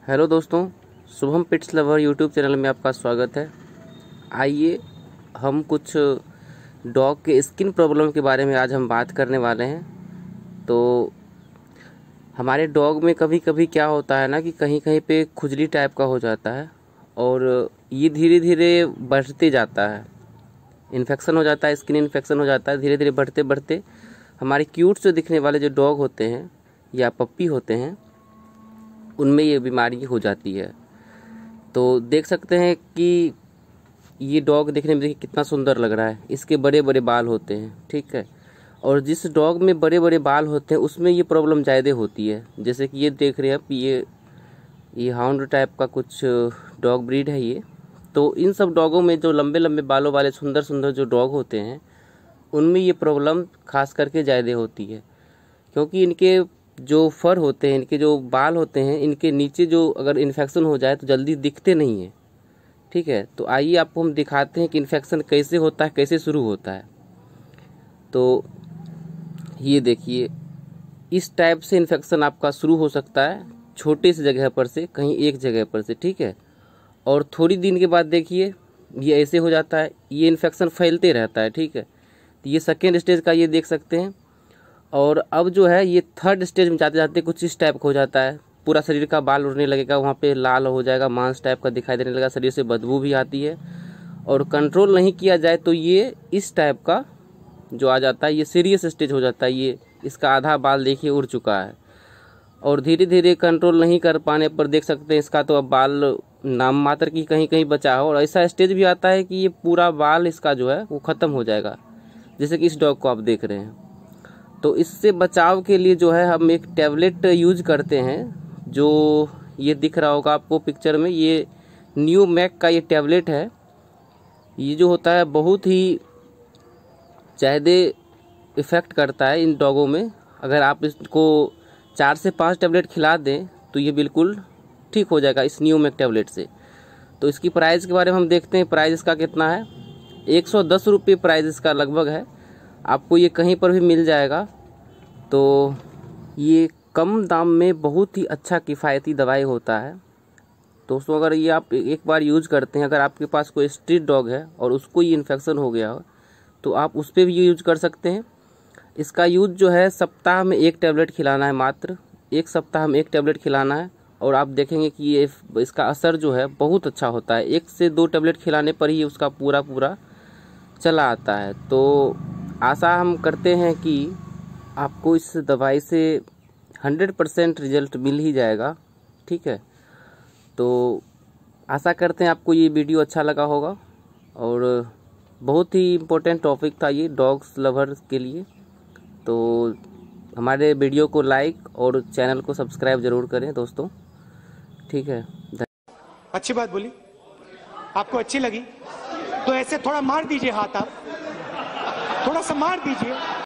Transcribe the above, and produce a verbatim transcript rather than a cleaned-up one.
Hello दोस्तों, Shubham pets lover YouTube channel में आपका स्वागत है। आइए हम कुछ डॉग के स्किन प्रॉब्लम के बारे में आज हम बात करने वाले हैं। तो हमारे डॉग में कभी कभी क्या होता है ना कि कहीं कहीं पे खुजली टाइप का हो जाता है और ये धीरे धीरे बढ़ते जाता है, इन्फेक्शन हो जाता है, स्किन इन्फेक्शन हो जाता है। धीरे धीरे बढ़ते बढ़ते हमारे क्यूट से दिखने वाले जो डॉग होते हैं या पप्पी होते हैं उनमें ये बीमारी हो जाती है। तो देख सकते हैं कि ये डॉग देखने में देखिए कितना सुंदर लग रहा है, इसके बड़े बड़े बाल होते हैं, ठीक है। और जिस डॉग में बड़े बड़े बाल होते हैं उसमें ये प्रॉब्लम ज़्यादा होती है। जैसे कि ये देख रहे हैं आप, ये ये हाउंड टाइप का कुछ डॉग ब्रीड है ये। तो इन सब डॉगों में जो लंबे लंबे बालों वाले सुंदर सुंदर जो डॉग होते हैं उनमें ये प्रॉब्लम खास करके ज़्यादा होती है, क्योंकि इनके जो फर होते हैं, इनके जो बाल होते हैं, इनके नीचे जो अगर इन्फेक्शन हो जाए तो जल्दी दिखते नहीं है, ठीक है। तो आइए आपको हम दिखाते हैं कि इन्फेक्शन कैसे होता है, कैसे शुरू होता है। तो ये देखिए, इस टाइप से इन्फेक्शन आपका शुरू हो सकता है, छोटे से जगह पर से, कहीं एक जगह पर से, ठीक है। और थोड़ी दिन के बाद देखिए ये ऐसे हो जाता है, ये इन्फेक्शन फैलते रहता है, ठीक है। तो ये सेकेंड स्टेज का ये देख सकते हैं। और अब जो है ये थर्ड स्टेज में जाते जाते कुछ इस टाइप का हो जाता है, पूरा शरीर का बाल उड़ने लगेगा, वहाँ पे लाल हो जाएगा, मांस टाइप का दिखाई देने लगेगा, शरीर से बदबू भी आती है। और कंट्रोल नहीं किया जाए तो ये इस टाइप का जो आ जाता है, ये सीरियस स्टेज हो जाता है। ये इसका आधा बाल देखिए उड़ चुका है और धीरे धीरे कंट्रोल नहीं कर पाने पर देख सकते हैं इसका तो अब बाल नाम मात्र की कहीं कहीं बचा हो। और ऐसा स्टेज भी आता है कि ये पूरा बाल इसका जो है वो ख़त्म हो जाएगा, जैसे कि इस डॉग को आप देख रहे हैं। तो इससे बचाव के लिए जो है हम एक टैबलेट यूज करते हैं, जो ये दिख रहा होगा आपको पिक्चर में, ये न्यू मैक का ये टैबलेट है। ये जो होता है बहुत ही ज़्यादा इफ़ेक्ट करता है इन डॉगों में। अगर आप इसको चार से पाँच टैबलेट खिला दें तो ये बिल्कुल ठीक हो जाएगा इस न्यू मैक टैबलेट से। तो इसकी प्राइस के बारे में हम देखते हैं, प्राइस इसका कितना है। एक सौ दस रुपये प्राइस इसका लगभग है, आपको ये कहीं पर भी मिल जाएगा। तो ये कम दाम में बहुत ही अच्छा किफ़ायती दवाई होता है दोस्तों। अगर ये आप एक बार यूज़ करते हैं, अगर आपके पास कोई स्ट्रीट डॉग है और उसको ये इन्फेक्शन हो गया हो तो आप उस पर भी ये यूज कर सकते हैं। इसका यूज जो है सप्ताह में एक टैबलेट खिलाना है, मात्र एक सप्ताह में एक टैबलेट खिलाना है। और आप देखेंगे कि ये इसका असर जो है बहुत अच्छा होता है। एक से दो टैबलेट खिलाने पर ही उसका पूरा पूरा चला आता है। तो आशा हम करते हैं कि आपको इस दवाई से हंड्रेड परसेंट रिजल्ट मिल ही जाएगा, ठीक है। तो आशा करते हैं आपको ये वीडियो अच्छा लगा होगा और बहुत ही इम्पोर्टेंट टॉपिक था ये डॉग्स लवर्स के लिए। तो हमारे वीडियो को लाइक और चैनल को सब्सक्राइब जरूर करें दोस्तों, ठीक है। अच्छी बात बोली, आपको अच्छी लगी तो ऐसे थोड़ा मार दीजिए हाथ, आप थोड़ा सा मार दीजिए।